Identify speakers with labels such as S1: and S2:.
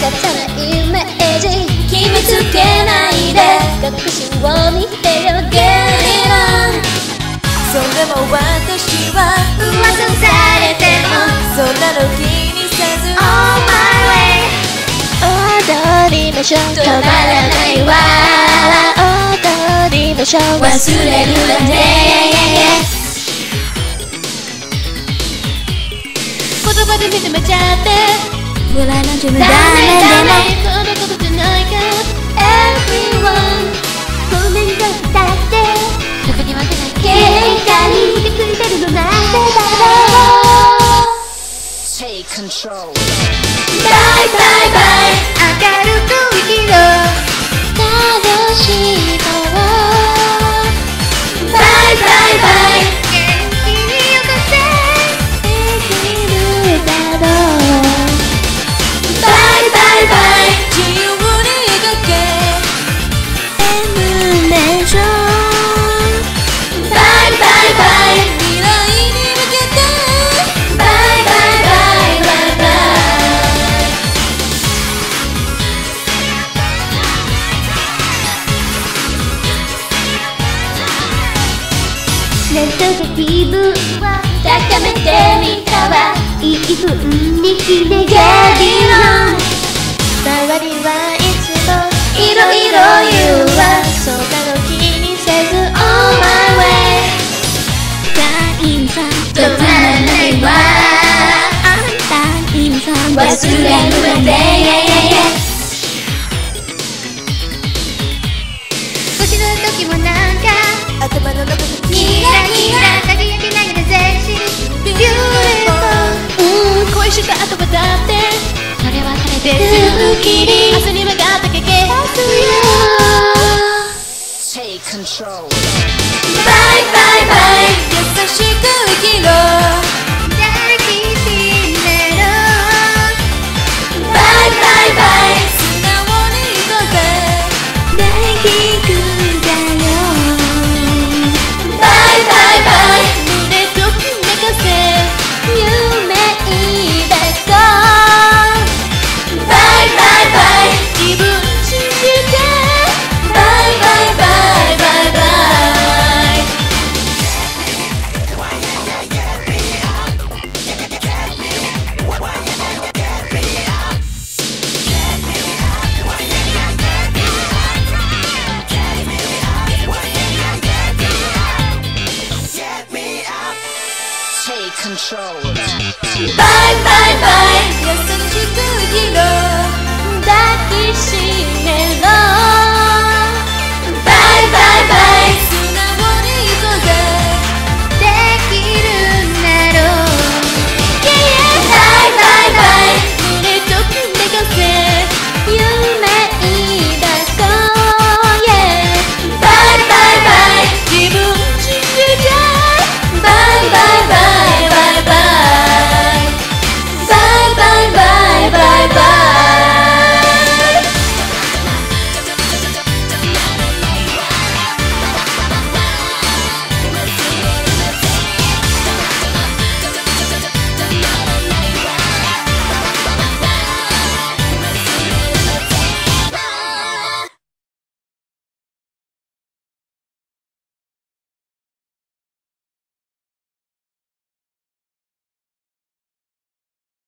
S1: かたなイメージ決めつけないで確信を見てよゲリラン
S2: それも私は
S1: 噂されても
S2: そんなの気にせず
S1: On my way 踊りましょう止まらないわ踊りましょう忘れるわね言葉で認めちゃって
S2: プライなんて無駄
S1: ダメ
S2: で
S1: そんなことじゃないから Everyone ごめんなさいって特にわけない喧嘩に気づいてるのなんでだろう
S3: Take control
S1: バイバイバイ明るく生きろ楽しもうバイバイバイ元気によこせできるだろうバイバイバイ
S2: 自由に描け
S1: エムネーションバイバイバイ
S2: 未来に向けて
S1: バイバイバイバイバイなんとか気分を高めてみたわいい雰囲気でゲリラン周りはいつもいろいろ言うわそんなの気にせず On my way 大さん止まらないわあんた大さん忘れるわね少しの時もなんか
S2: 頭の中で
S1: キラキラ輝きながら全身 Beautiful 恋した後はだってそれはそれですっきり明日に向かって駆け出すよ
S3: Take control
S1: バイバイバイ
S2: 優しく生きろ
S1: 抱きしめろバイバイバイ
S2: 素直に行こうぜ
S1: 大きくだよバイバイバイ胸ときめかせ夢抱こうバイバイバイ自分信じてバイバイバイバイバイ
S3: Take control
S1: バイバイバイ